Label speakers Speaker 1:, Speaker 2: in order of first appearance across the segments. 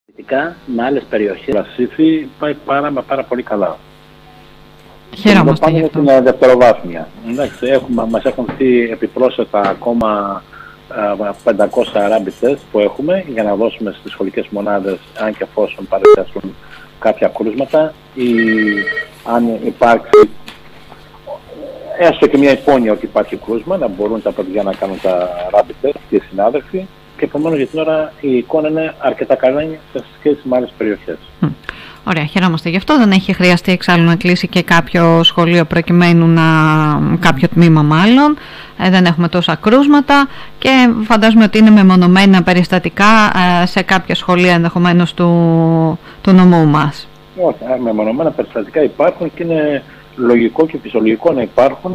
Speaker 1: Με άλλες περιοχές, η Λασίθη πάει πάρα πολύ καλά.
Speaker 2: Χαιρόμαστε γι' αυτό.
Speaker 1: Στην δευτεροβάθμια. Μας έχουν δει επιπρόσθετα ακόμα 500 rapid test που έχουμε για να δώσουμε στις σχολικές μονάδες, αν και εφόσον παρουσιάσουν κάποια κρούσματα ή αν υπάρξει έστω και μια υπόνοια ότι υπάρχει κρούσμα, να μπορούν τα παιδιά να κάνουν τα rapid test και οι συνάδελφοι. Και επομένως για την ώρα η εικόνα είναι αρκετά καλή σε σχέση με άλλες περιοχές.
Speaker 2: Ωραία, χαιρόμαστε γι' αυτό. Δεν έχει χρειαστεί εξάλλου να κλείσει και κάποιο σχολείο προκειμένου κάποιο τμήμα μάλλον. Δεν έχουμε τόσα κρούσματα και φαντάζομαι ότι είναι μεμονωμένα περιστατικά σε κάποια σχολεία ενδεχομένως του νομού μας.
Speaker 1: Όχι, μεμονωμένα περιστατικά υπάρχουν και είναι λογικό και φυσιολογικό να υπάρχουν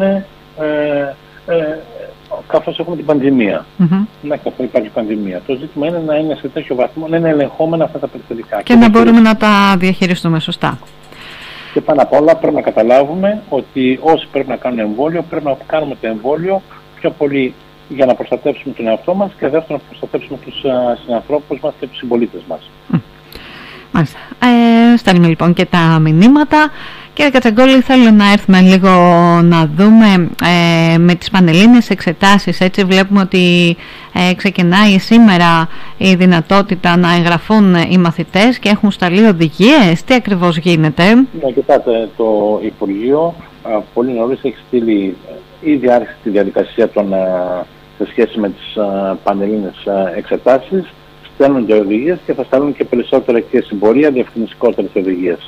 Speaker 1: καθώς έχουμε την πανδημία. Να υπάρχει πανδημία. Το ζήτημα είναι να είναι σε τέτοιο βαθμό, να είναι ελεγχόμενα αυτά τα περιστατικά.
Speaker 2: Και να μπορούμε να τα διαχειριστούμε σωστά.
Speaker 1: Και πάνω απ' όλα πρέπει να καταλάβουμε ότι όσοι πρέπει να κάνουν εμβόλιο, πρέπει να κάνουμε το εμβόλιο πιο πολύ για να προστατεύσουμε τον εαυτό μας και δεύτερον να προστατεύσουμε τους συνανθρώπους μας και τους συμπολίτες μας.
Speaker 2: Μάλιστα. Στέλνουμε λοιπόν και τα μηνύματα. Κύριε Κατσαγκόλη, θέλω να έρθουμε λίγο να δούμε με τις πανελλήνιες εξετάσεις. Έτσι βλέπουμε ότι ξεκινάει σήμερα η δυνατότητα να εγγραφούν οι μαθητές και έχουν σταλεί οδηγίες. Τι ακριβώς γίνεται?
Speaker 1: Ναι, κοιτάτε, το Υπουργείο πολύ νωρίς έχει στείλει, ήδη άρχισε τη διαδικασία σε σχέση με τις πανελλήνιες εξετάσεις. Στέλνονται οδηγίες και θα στέλνουν και περισσότερα και στην πορεία διευκρινιστικότερες οδηγίες.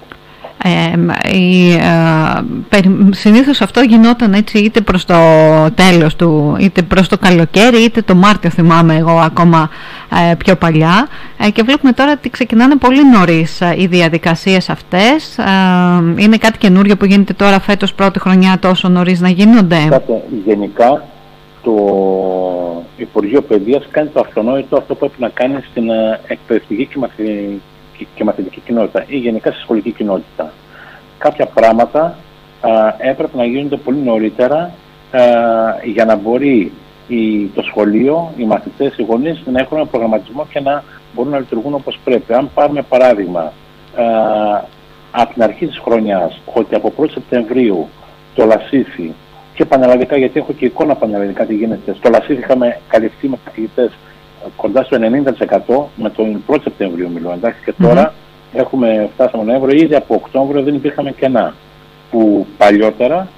Speaker 2: Συνήθως αυτό γινόταν έτσι είτε προς το τέλος του, είτε προς το καλοκαίρι, είτε το Μάρτιο, θυμάμαι εγώ ακόμα πιο παλιά, και βλέπουμε τώρα ότι ξεκινάνε πολύ νωρίς οι διαδικασίες αυτές. Είναι κάτι καινούριο που γίνεται τώρα φέτος πρώτη χρονιά τόσο νωρίς να γίνονται?
Speaker 1: Γενικά το Υπουργείο Παιδείας κάνει το αυτονόητο, αυτό που πρέπει να κάνει στην εκπαιδευτική και μαθητική κοινότητα ή γενικά στη σχολική κοινότητα. Κάποια πράγματα έπρεπε να γίνονται πολύ νωρίτερα για να μπορεί το σχολείο, οι μαθητές, οι γονείς να έχουν ένα προγραμματισμό και να μπορούν να λειτουργούν όπως πρέπει. Αν πάρουμε παράδειγμα από την αρχή της χρονιάς ότι από 1η Σεπτεμβρίου το Λασίθι και πανελλαδικά, γιατί έχω και εικόνα πανελλαδικά τι γίνεται, στο Λασίθι είχαμε καλυφθεί με καθηγητές κοντά στο 90% με τον 1η Σεπτεμβρίου μιλώ, εντάξει, και τώρα φτάσαμε Νοέμβριο, ήδη από Οκτώβριο δεν υπήρχαμε κενά, που παλιότερα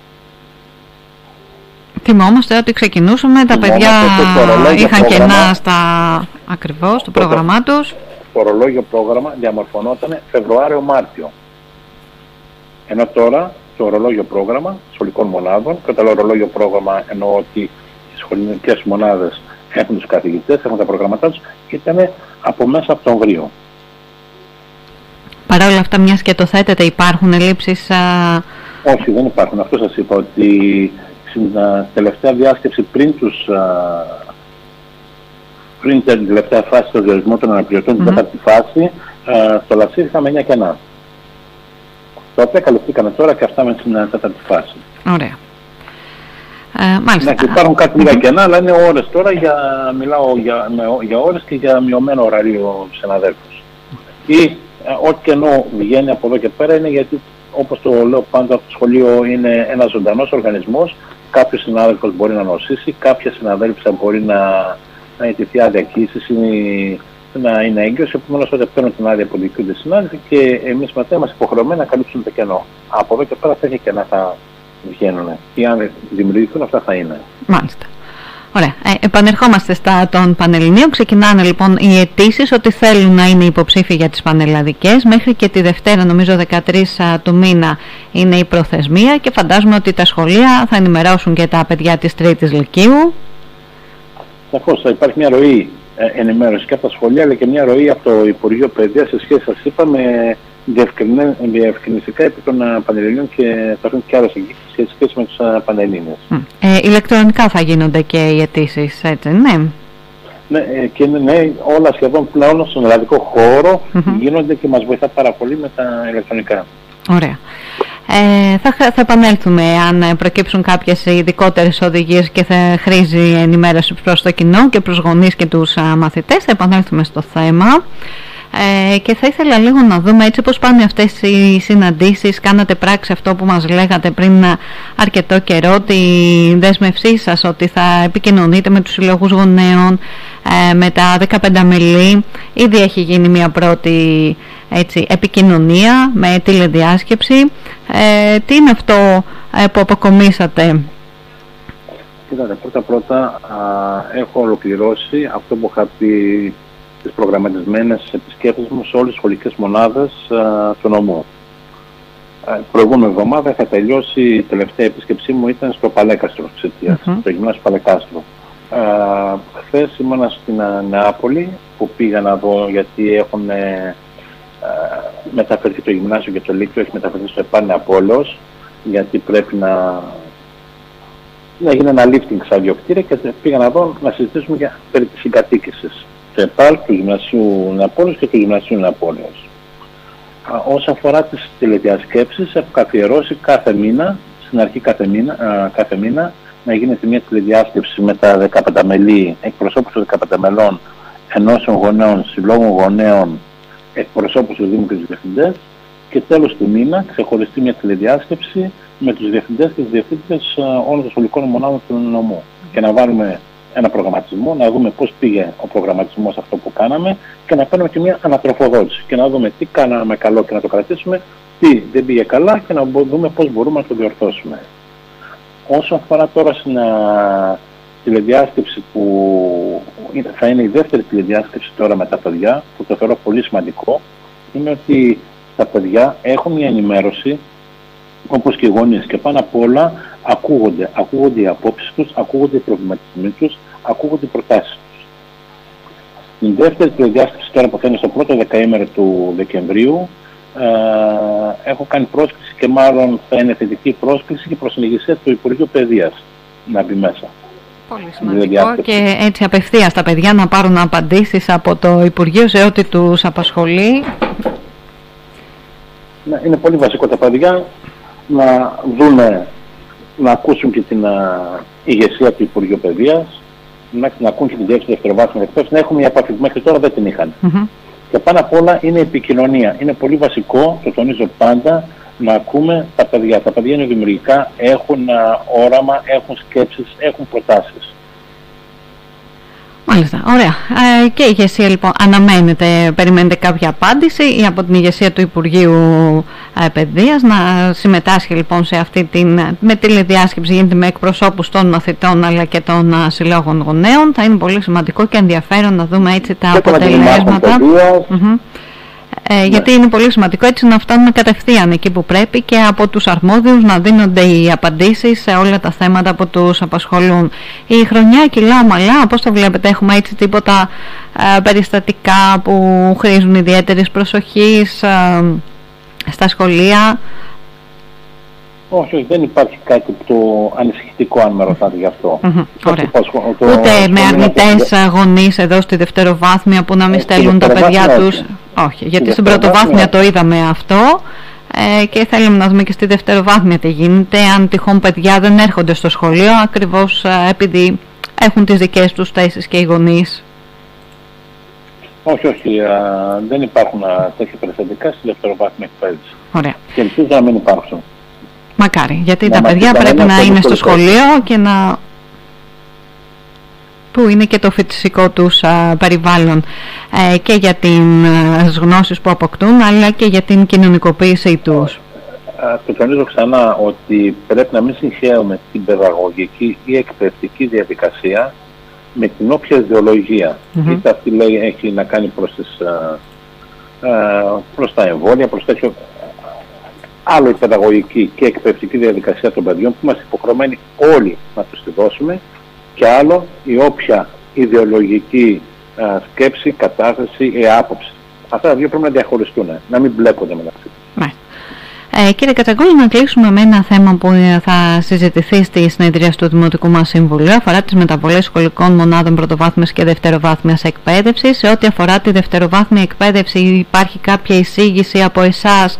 Speaker 2: θυμόμαστε ότι ξεκινούσαμε, τα παιδιά είχαν κενά ακριβώς στο πρόγραμμά τους.
Speaker 1: Το ορολόγιο πρόγραμμα διαμορφωνόταν Φεβρουάριο-Μάρτιο, ενώ τώρα το ορολόγιο πρόγραμμα σχολικών μονάδων, και όταν λέω ορολόγιο πρόγραμμα εννοώ ότι οι σχολικές μονάδες έχουν τους καθηγητές, έχουν τα προγραμματά τους, και ήταν από μέσα Οκτωβρίου.
Speaker 2: Παρά όλα αυτά, μιας και το θέτετε, υπάρχουν ελλείψεις?
Speaker 1: Όχι, δεν υπάρχουν. Αυτό σας είπα, ότι στην τελευταία διάσκεψη πριν την τελευταία φάση του διορισμού των αναπληρωτών, την τέταρτη φάση, στο Λασίθι είχαμε 9 κενά. Τα οποία καλυφθήκαμε τώρα και αυτά με την τέταρτη φάση.
Speaker 2: Ωραία. Μάλιστα.
Speaker 1: Ναι, υπάρχουν κάτι λίγα κενά, αλλά είναι ώρες τώρα, μιλάω για ώρες και για μειωμένο ωράριο συναδέλφους. Ή ό,τι κενό βγαίνει από εδώ και πέρα είναι γιατί, όπως το λέω πάντα, το σχολείο είναι ένας ζωντανός οργανισμός. Κάποιος συνάδελφος μπορεί να νοσήσει, κάποια συναδέλφια μπορεί να αιτηθεί άδεια κύσης ή να είναι έγκυος. Επομένως, όταν παίρνουν την άδεια που δικαιούνται συνάδελφοι και εμείς μετά είμαστε υποχρεωμένοι να καλύψουμε το κενό. Από εδώ και πέρα τέτοια κενά θα βγαίνουν. Ή αν δημιουργηθούν, αυτά θα είναι.
Speaker 2: Μάλιστα. Ωραία. Επανερχόμαστε των Πανελληνίων. Ξεκινάνε λοιπόν οι αιτήσεις ότι θέλουν να είναι υποψήφοι για τις πανελλαδικές. Μέχρι και τη Δευτέρα, νομίζω 13 του μήνα, είναι η προθεσμία και φαντάζομαι ότι τα σχολεία θα ενημερώσουν και τα παιδιά της Τρίτης Λυκείου.
Speaker 1: Σαφώς θα υπάρχει μια ροή ενημέρωση και από τα σχολεία, αλλά και μια ροή από το Υπουργείο Παιδείας σε σχέση, σας είπα, με διευκρινιστικά επί των Πανελληνίων και θα έχουν και άλλες εγγύσεις σε σχέση με τους Πανελλήνιες.
Speaker 2: Ηλεκτρονικά θα γίνονται και οι αιτήσεις, έτσι, ναι?
Speaker 1: Ναι, και ναι, όλα σχεδόν πλέον στον ελλαδικό χώρο γίνονται και μας βοηθά πάρα πολύ με τα ηλεκτρονικά.
Speaker 2: Ωραία. Θα επανέλθουμε αν προκύψουν κάποιες ειδικότερες οδηγίες και θα χρήζει ενημέρωση προς το κοινό και προς γονείς και τους μαθητές. Θα επανέλθουμε στο θέμα. Και θα ήθελα λίγο να δούμε έτσι πώς πάνε αυτές οι συναντήσεις. Κάνατε πράξη αυτό που μας λέγατε πριν αρκετό καιρό, τη δέσμευσή σας ότι θα επικοινωνείτε με τους συλλόγους γονέων, με τα 15 μελή. Ήδη έχει γίνει μια πρώτη επικοινωνία με τηλεδιάσκεψη. Τι είναι αυτό που αποκομίσατε?
Speaker 1: Κοίτατε, πρώτα έχω ολοκληρώσει αυτό που είχα πει, τις προγραμματισμένες επισκέπτες μου σε όλες τις σχολικές μονάδες του νομού. Προηγούμενη εβδομάδα είχα τελειώσει, η τελευταία επίσκεψή μου ήταν στο Παλέκαστρο, στο γυμνάσιο Παλεκάστρο. Χθες ήμουνα στην Νεάπολη που πήγα να δω, γιατί έχουν μεταφερθεί το γυμνάσιο και το λύκειο, έχει μεταφερθεί στο ΕΠΑ Νεαπόλεως, γιατί πρέπει να γίνει ένα lifting στα δύο κτίρια, και πήγα να δω να συζητήσουμε περί της συγκατοίκησης του ΕΠΑΛ, του Γυμνασίου Νεαπόλεως και του Γυμνασίου Νεαπόλεως. Όσον αφορά τις τηλεδιασκέψεις, έχω καθιερώσει κάθε μήνα, στην αρχή κάθε μήνα, να γίνεται μια τηλεδιάσκεψη με τα 15 μελή, εκπροσώπους των 15 μελών, ενώσεων γονέων, συλλόγων γονέων, εκπροσώπους του Δήμου και τους διευθυντές, και τέλος του μήνα ξεχωριστεί μια τηλεδιάσκεψη με τους διευθυντές και τις διευθύντες όλων των σχολικών μονάδων του νομού, και να βάλουμε ένα προγραμματισμό, να δούμε πώς πήγε ο προγραμματισμός αυτό που κάναμε, και να κάνουμε και μια ανατροφοδότηση και να δούμε τι κάναμε καλό και να το κρατήσουμε, τι δεν πήγε καλά και να δούμε πώς μπορούμε να το διορθώσουμε. Όσον αφορά τώρα στην τηλεδιάσκεψη που θα είναι η δεύτερη τηλεδιάσκεψη τώρα με τα παιδιά, που το θεωρώ πολύ σημαντικό, είναι ότι τα παιδιά έχουν μια ενημέρωση όπως και οι γονείς, και πάνω απ' όλα ακούγονται οι απόψεις τους, ακούγονται οι προβληματισμοί τους, ακούγονται οι προτάσεις τους. Στην δεύτερη τηλεδιάσκεψη τώρα που θα είναι στο πρώτο δεκαήμερο του Δεκεμβρίου, έχω κάνει πρόσκληση, και μάλλον θα είναι θετική πρόσκληση και προς την ηγεσία του Υπουργείου Παιδείας να μπει μέσα.
Speaker 2: Πολύ σημαντικό, και έτσι απευθείας τα παιδιά να πάρουν απαντήσεις από το Υπουργείο σε ό,τι τους απασχολεί.
Speaker 1: Είναι πολύ βασικό τα παιδιά να δούμε, να ακούσουν και την ηγεσία του Υπουργείου Παιδείας, να ακούν και την διεύθυνση δευτεροβάθμιας εκπαίδευσης, να έχουν μια επαφή που μέχρι τώρα δεν την είχαν. Και πάνω απ' όλα είναι η επικοινωνία. Είναι πολύ βασικό, το τονίζω πάντα, να ακούμε τα παιδιά. Τα παιδιά είναι δημιουργικά, έχουν όραμα, έχουν σκέψεις, έχουν προτάσεις.
Speaker 2: Μάλιστα, ωραία. Και η ηγεσία λοιπόν περιμένετε κάποια απάντηση ή από την ηγεσία του Υπουργείου Παιδείας να συμμετάσχει λοιπόν σε αυτή με τηλεδιάσκεψη, γίνεται με εκπροσώπους των μαθητών αλλά και των συλλόγων γονέων. Θα είναι πολύ σημαντικό και ενδιαφέρον να δούμε έτσι τα αποτελέσματα. Γιατί είναι πολύ σημαντικό έτσι να φτάνουμε κατευθείαν εκεί που πρέπει και από τους αρμόδιους να δίνονται οι απαντήσεις σε όλα τα θέματα που τους απασχολούν. Η χρονιά κυλά ομαλά, πώς το βλέπετε, έχουμε έτσι τίποτα περιστατικά που χρήζουν ιδιαίτερης προσοχής στα σχολεία?
Speaker 1: Όχι, δεν υπάρχει κάτι το ανησυχητικό, αν με ρωτάτε γι' αυτό.
Speaker 2: Ούτε με αρνητές γονείς εδώ στη δευτεροβάθμια που να μην στέλνουν τα παιδιά τους? Όχι, γιατί στην πρωτοβάθμια το είδαμε αυτό και θέλουμε να δούμε και στη δευτεροβάθμια τι γίνεται, αν τυχόν παιδιά δεν έρχονται στο σχολείο ακριβώς επειδή έχουν τις δικές τους θέσεις και οι γονείς.
Speaker 1: Όχι, δεν υπάρχουν τέτοια περιστατικά στη δευτεροβάθμια εκπαίδευση.
Speaker 2: Ωραία.
Speaker 1: Και ελπίζω να μην υπάρξουν.
Speaker 2: Μακάρι, γιατί τα παιδιά πρέπει να είναι στο σχολείο και που είναι και το φυσικό τους περιβάλλον και για τις γνώσεις που αποκτούν αλλά και για την κοινωνικοποίησή τους.
Speaker 1: Το τονίζω ξανά ότι πρέπει να μην συγχαίουμε την παιδαγωγική ή εκπαιδευτική διαδικασία με την όποια ιδεολογία. Είτε αυτή έχει να κάνει προς τα εμβόλια, προς τέτοιο. Άλλο η παιδαγωγική και εκπαιδευτική διαδικασία των παιδιών που είμαστε υποχρεωμένοι όλοι να τους τη δώσουμε, και άλλο η όποια ιδεολογική σκέψη, κατάσταση ή άποψη. Αυτά τα δύο πρέπει να διαχωριστούν, να μην μπλέκονται μεταξύ τους.
Speaker 2: Κύριε Κατσαγκόλη, να κλείσουμε με ένα θέμα που θα συζητηθεί στη συνεδρία του Δημοτικού μας Συμβουλίου. Αφορά τις μεταβολές σχολικών μονάδων πρωτοβάθμιας και δευτεροβάθμιας εκπαίδευσης. Σε ό,τι αφορά τη δευτεροβάθμια εκπαίδευση, υπάρχει κάποια εισήγηση από εσάς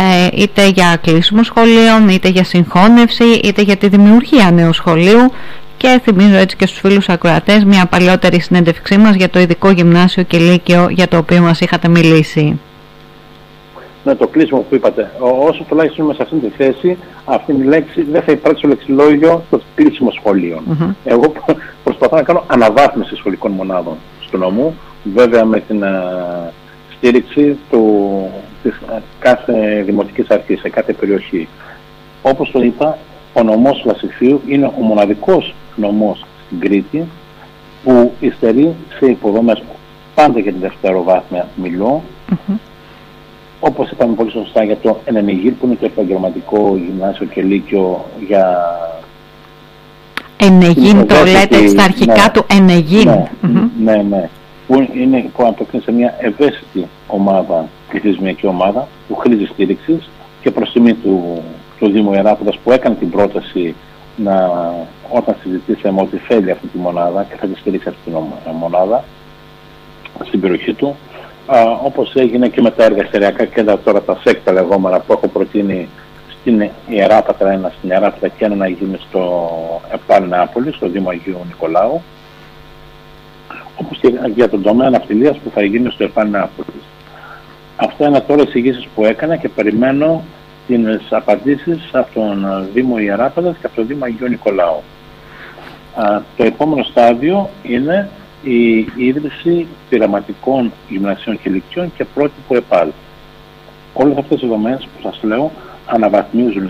Speaker 2: είτε για κλείσιμο σχολείων, είτε για συγχώνευση, είτε για τη δημιουργία νέου σχολείου, Και θυμίζω έτσι και στους φίλους ακροατές μια παλιότερη συνέντευξή μας για το ειδικό γυμνάσιο και λύκειο για το οποίο μας είχατε μιλήσει.
Speaker 1: Ναι, το κλείσιμο που είπατε. Όσο τουλάχιστον είμαι σε αυτή τη θέση, αυτή η λέξη δεν θα υπάρξει στο λεξιλόγιο το κλείσιμο σχολείων. Εγώ προσπαθώ να κάνω αναβάθμιση σχολικών μονάδων στο νομό, βέβαια με την στήριξη της κάθε δημοτικής αρχής, σε κάθε περιοχή. Όπως το είπα, ο νομός Λασιθίου είναι ο μοναδικός νομός στην Κρήτη που υστερεί σε υποδομές, πάντα για την δευτεροβάθμια μιλώ. Όπως είπαμε πολύ σωστά για το Ενενιγύρ, που είναι το επαγγελματικό γυμνάσιο και λύκειο για...
Speaker 2: Ενεγίν το λέτε στα αρχικά του Ενεγίν.
Speaker 1: Ναι. Που είναι που αποκτήνει σε μια ευαίσθητη ομάδα, πληθυσμιακή ομάδα, που χρήζει στήριξης και προς τιμή του Δήμου Ιεράπεδας, που έκανε την πρόταση όταν συζητήσαμε ότι θέλει αυτή τη μονάδα και θα τη στηρίξει αυτή τη μονάδα στην περιοχή του. Όπως έγινε και με τα εργαστηριακά κέντρα, τώρα τα ΣΕΚ τα λεγόμενα, που έχω προτείνει στην Ιεράπατρα, ένα στην Ιεράπατρα και ένα να γίνει στο ΕΠΑΛ Νεάπολη, στο Δήμο Αγίου Νικολάου, όπως και για τον τομέα ναυτιλίας που θα γίνει στο ΕΠΑΛ Νεάπολη. Αυτά είναι τώρα εισηγήσεις που έκανα και περιμένω τις απαντήσεις από τον Δήμο Ιεράπατρας και από τον Δήμο Αγίου Νικολάου. Το επόμενο στάδιο είναι η ίδρυση πειραματικών γυμνασίων και λυκείων και πρότυπο ΕΠΑΛ. Όλες αυτές οι δομές που σας λέω αναβαθμίζουν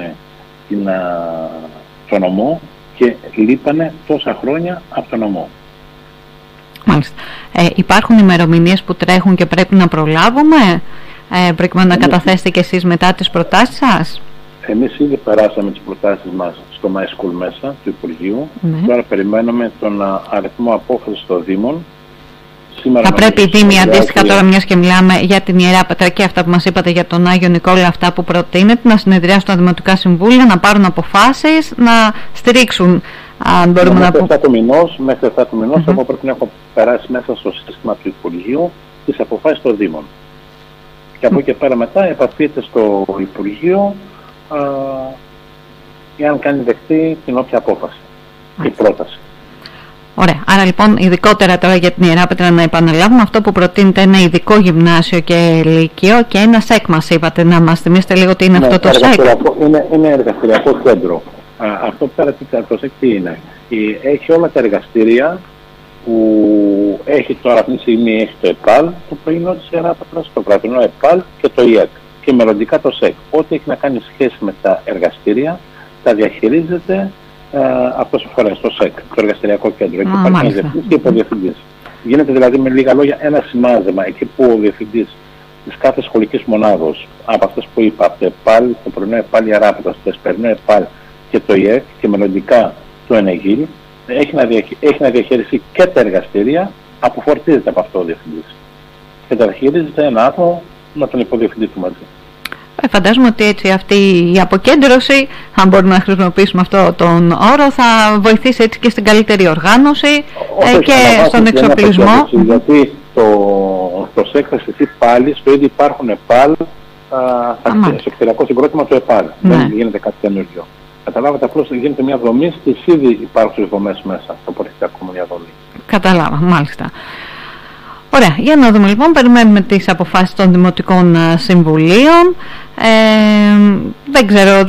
Speaker 1: το νομό και λείπανε τόσα χρόνια από το νομό.
Speaker 2: Μάλιστα. Υπάρχουν ημερομηνίες που τρέχουν και πρέπει να προλάβουμε προκειμένου να καταθέσετε και εσείς μετά τις προτάσεις σας?
Speaker 1: Εμείς ήδη περάσαμε τις προτάσεις μας στο MySchool μέσα του Υπουργείου. Τώρα περιμένουμε τον αριθμό απόφασης των Δήμων.
Speaker 2: Θα πρέπει οι Δήμοι αντίστοιχα, τώρα μιας και μιλάμε για την Ιεράπετρα και αυτά που μας είπατε για τον Άγιο Νικόλα, αυτά που προτείνεται, να συνεδριάσουν τα Δημοτικά Συμβούλια, να πάρουν αποφάσεις, να στηρίξουν, αν μπορούμε να πούμε.
Speaker 1: Μέχρι 7 του μηνός, εγώ πρέπει να έχω περάσει μέσα στο σύστημα του Υπουργείου τις αποφάσεις των Δήμων. Και από εκεί και πέρα μετά επαφείται στο Υπουργείο εάν κάνει δεκτή την όποια απόφαση ή πρόταση.
Speaker 2: Ωραία. Άρα λοιπόν ειδικότερα τώρα για την Ιεράπετρα να επαναλάβουμε, αυτό που προτείνεται ένα ειδικό γυμνάσιο και λύκειο και ένα ΣΕΚ μας είπατε, να μας θυμίσετε λίγο τι είναι αυτό το ΣΕΚ.
Speaker 1: Είναι εργαστηριακό κέντρο. Αυτό που πέρα το ΣΕΚ τι είναι? Έχει όλα τα εργαστήρια που έχει τώρα αυτή τη στιγμή, έχει το ΕΠΑΛ, το πρωινό της Ιεράπετρας, το βραδινό ΕΠΑΛ και το ΙΕΚ και μελλοντικά το ΣΕΚ. Ό,τι έχει να κάνει σχέση με τα εργαστήρια τα διαχειρίζεται αυτός ο φορέας, το ΣΕΚ, το εργαστηριακό κέντρο. Εκεί υπάρχει ένας διευθυντής και υποδιευθυντής. Γίνεται δηλαδή με λίγα λόγια ένα σημάζεμα εκεί που ο διευθυντής της κάθε σχολικής μονάδος, από αυτές που είπα, από το ΕΠΑΛ, το πρωινό ΕΠΑΛ Ιεράπετρας, το εσπερινό ΕΠΑΛ και το ΙΕΚ και μελλοντικά το Ενεγίλ, έχει να διαχειριστεί και τα εργαστήρια, αποφορτίζεται από αυτό ο διευθυντής. Και τα διαχειρίζεται ένα άτομο με τον υποδιευθυντή του μαζί.
Speaker 2: Φαντάζομαι ότι έτσι αυτή η αποκέντρωση, αν μπορούμε να χρησιμοποιήσουμε αυτό τον όρο, θα βοηθήσει έτσι και στην καλύτερη οργάνωση και στον εξοπλισμό.
Speaker 1: Γιατί το ΣΕΚ θα στηθεί πάλι, στο ήδη υπάρχουν ΕΠΑΛ, στο εξωτερικό συγκρότημα του ΕΠΑΛ. Δεν γίνεται κάτι καινούργιο. Καταλάβατε, απλώς γίνεται μια δομή στις ήδη υπάρχουσες δομές μέσα, το πολιτικό μια δομή.
Speaker 2: Καταλάβα, μάλιστα. Ωραία, για να δούμε λοιπόν, περιμένουμε τις αποφάσεις των Δημοτικών Συμβουλίων. Δεν ξέρω,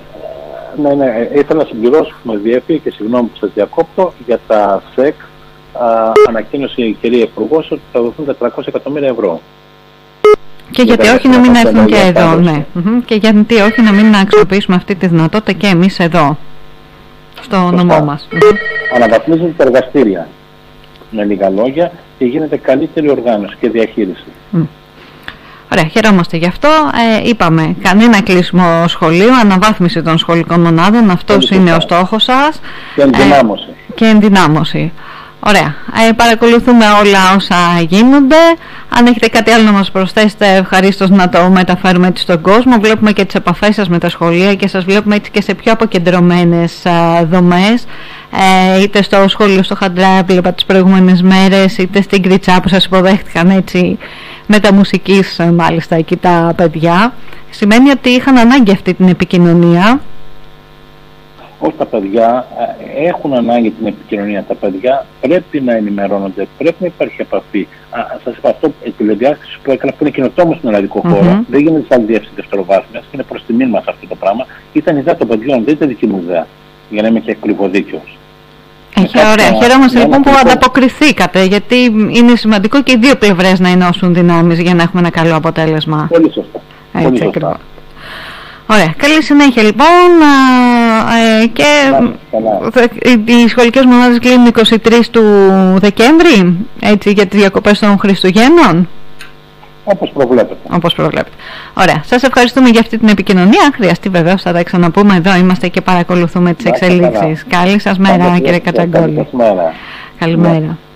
Speaker 1: Ναι, ήθελα να συμπληρώσω που με διέφυγε και συγγνώμη που σας διακόπτω, για τα ΣΕΚ ανακοίνωσε η κυρία Υπουργός ότι θα δοθούν 400 εκατομμύρια ευρώ.
Speaker 2: Και γιατί όχι να μην έρθουν και εδώ, ναι. Και γιατί όχι να μην αξιοποιήσουμε αυτή τη δυνατότητα και εμείς εδώ, στο νομό μας.
Speaker 1: Αναβαθμίζουν τα εργαστήρια, με λίγα λόγια, και γίνεται καλύτερη οργάνωση και διαχείριση.
Speaker 2: Ωραία, χαιρόμαστε γι' αυτό. Είπαμε, κανένα κλείσιμο σχολείου, αναβάθμιση των σχολικών μονάδων, αυτός είναι ο στόχος σας. Και ενδυνάμωση. Ωραία. Παρακολουθούμε όλα όσα γίνονται. Αν έχετε κάτι άλλο να μας προσθέσετε, ευχαρίστως να το μεταφέρουμε έτσι στον κόσμο. Βλέπουμε και τις επαφές σας με τα σχολεία και σας βλέπουμε έτσι και σε πιο αποκεντρωμένες δομές. Είτε στο σχολείο στο Χαντρά, βλέπα τις προηγούμενες μέρες, είτε στην Κριτσά που σας υποδέχτηκαν έτσι μεταμουσικής μάλιστα εκεί τα παιδιά. Σημαίνει ότι είχαν ανάγκη αυτή την επικοινωνία.
Speaker 1: όχι τα παιδιά έχουν ανάγκη την επικοινωνία. Τα παιδιά πρέπει να ενημερώνονται, πρέπει να υπάρχει επαφή. Σας είπα, αυτό η τηλεδιάσκεψη που έκανα, που είναι καινοτόμο στον ελληνικό χώρο, δεν γίνεται σαν διεύθυνση δευτεροβάθμιας, είναι προς τιμήν μας αυτό το πράγμα. Ήταν ιδέα των παιδιών, δεν ήταν δική μου ιδέα, για να είμαι και ακριβοδίκαιος.
Speaker 2: Ωραία. Χαιρόμαστε λοιπόν που ανταποκριθήκατε, γιατί είναι σημαντικό και οι δύο πλευρές να ενώσουν δυνάμεις για να έχουμε ένα καλό αποτέλεσμα.
Speaker 1: Πολύ σωστά. Πολύ σωστά.
Speaker 2: Ωραία. Καλή συνέχεια λοιπόν. Και οι σχολικές μονάδες κλείνουν 23 του Δεκέμβρη, έτσι, για τις διακοπές των Χριστουγέννων.
Speaker 1: Όπως προβλέπετε.
Speaker 2: Όπως προβλέπετε. Ωραία. Σας ευχαριστούμε για αυτή την επικοινωνία. Αν χρειαστεί βεβαίως θα τα ξαναπούμε. Εδώ είμαστε και παρακολουθούμε τις εξελίξεις. Καλή σας μέρα, κύριε Κατσαγκόλη.
Speaker 1: Καλημέρα.
Speaker 2: Καλημέρα.